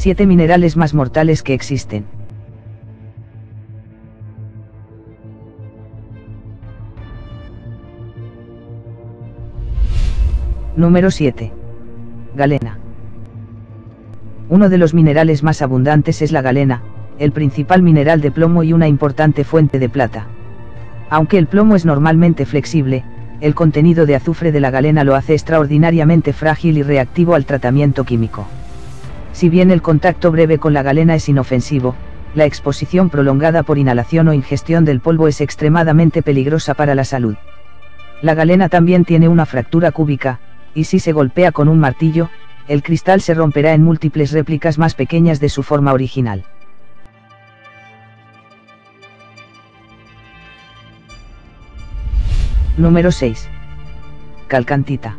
7 minerales más mortales que existen. Número 7. Galena. Uno de los minerales más abundantes es la galena, el principal mineral de plomo y una importante fuente de plata. Aunque el plomo es normalmente flexible, el contenido de azufre de la galena lo hace extraordinariamente frágil y reactivo al tratamiento químico. Si bien el contacto breve con la galena es inofensivo, la exposición prolongada por inhalación o ingestión del polvo es extremadamente peligrosa para la salud. La galena también tiene una fractura cúbica, y si se golpea con un martillo, el cristal se romperá en múltiples réplicas más pequeñas de su forma original. Número 6. Calcantita.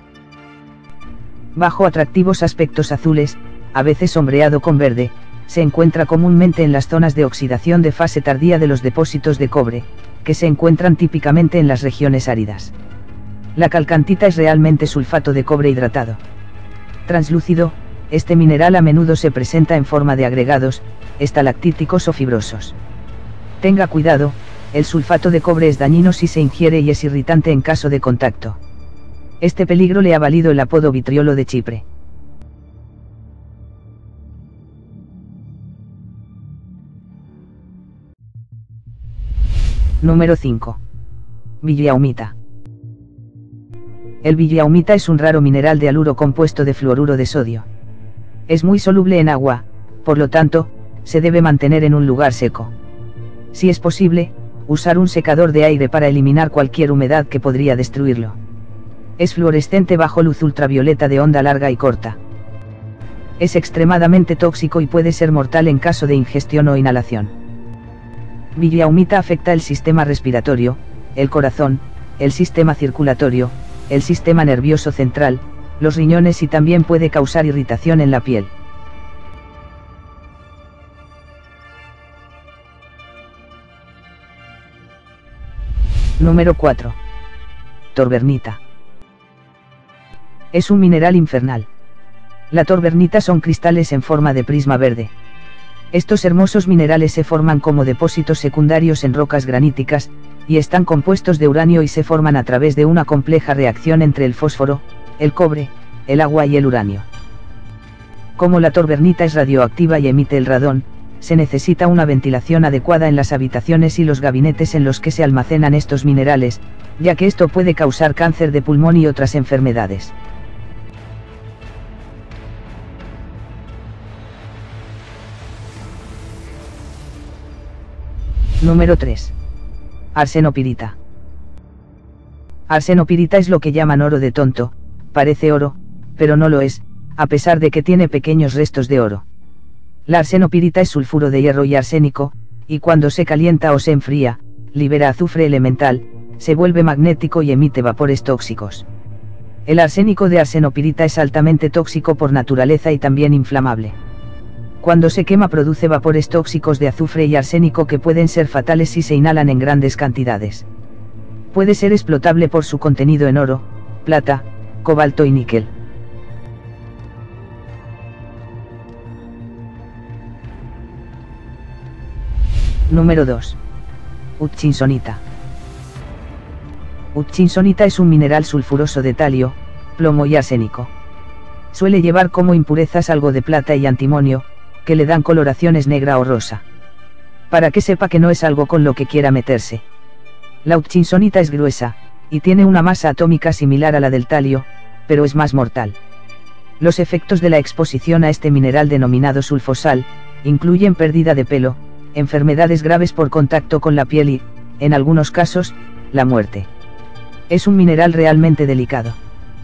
Bajo atractivos aspectos azules, a veces sombreado con verde, se encuentra comúnmente en las zonas de oxidación de fase tardía de los depósitos de cobre, que se encuentran típicamente en las regiones áridas. La calcantita es realmente sulfato de cobre hidratado. Translúcido, este mineral a menudo se presenta en forma de agregados, estalactíticos o fibrosos. Tenga cuidado, el sulfato de cobre es dañino si se ingiere y es irritante en caso de contacto. Este peligro le ha valido el apodo vitriolo de Chipre. Número 5. Villaumita. El villaumita es un raro mineral de haluro compuesto de fluoruro de sodio. Es muy soluble en agua, por lo tanto, se debe mantener en un lugar seco. Si es posible, usar un secador de aire para eliminar cualquier humedad que podría destruirlo. Es fluorescente bajo luz ultravioleta de onda larga y corta. Es extremadamente tóxico y puede ser mortal en caso de ingestión o inhalación. Villaumita afecta el sistema respiratorio, el corazón, el sistema circulatorio, el sistema nervioso central, los riñones y también puede causar irritación en la piel. Número 4. Torbernita. Es un mineral infernal. La torbernita son cristales en forma de prisma verde. Estos hermosos minerales se forman como depósitos secundarios en rocas graníticas, y están compuestos de uranio y se forman a través de una compleja reacción entre el fósforo, el cobre, el agua y el uranio. Como la torbernita es radioactiva y emite el radón, se necesita una ventilación adecuada en las habitaciones y los gabinetes en los que se almacenan estos minerales, ya que esto puede causar cáncer de pulmón y otras enfermedades. Número 3. Arsenopirita. Arsenopirita es lo que llaman oro de tonto, parece oro, pero no lo es, a pesar de que tiene pequeños restos de oro. La arsenopirita es sulfuro de hierro y arsénico, y cuando se calienta o se enfría, libera azufre elemental, se vuelve magnético y emite vapores tóxicos. El arsénico de arsenopirita es altamente tóxico por naturaleza y también inflamable. Cuando se quema produce vapores tóxicos de azufre y arsénico que pueden ser fatales si se inhalan en grandes cantidades. Puede ser explotable por su contenido en oro, plata, cobalto y níquel. Número 2. Hutchinsonita. Hutchinsonita es un mineral sulfuroso de talio, plomo y arsénico. Suele llevar como impurezas algo de plata y antimonio, que le dan coloraciones negra o rosa. Para que sepa que no es algo con lo que quiera meterse. La hutchinsonita es gruesa, y tiene una masa atómica similar a la del talio, pero es más mortal. Los efectos de la exposición a este mineral denominado sulfosal, incluyen pérdida de pelo, enfermedades graves por contacto con la piel y, en algunos casos, la muerte. Es un mineral realmente delicado.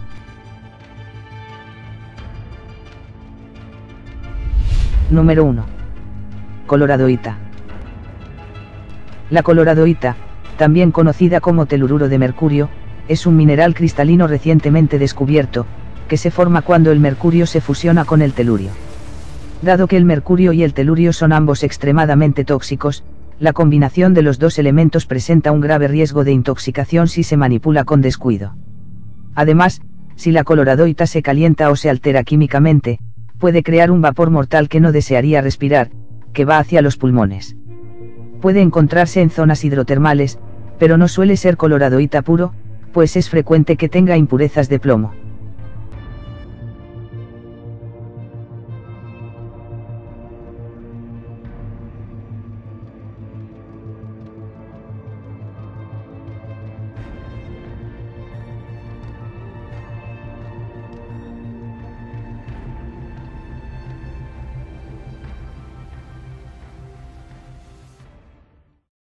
Número 1. Coloradoita. La coloradoita, también conocida como telururo de mercurio, es un mineral cristalino recientemente descubierto, que se forma cuando el mercurio se fusiona con el telurio. Dado que el mercurio y el telurio son ambos extremadamente tóxicos, la combinación de los dos elementos presenta un grave riesgo de intoxicación si se manipula con descuido. Además, si la coloradoita se calienta o se altera químicamente, puede crear un vapor mortal que no desearía respirar, que va hacia los pulmones. Puede encontrarse en zonas hidrotermales, pero no suele ser coloroidita puro, pues es frecuente que tenga impurezas de plomo.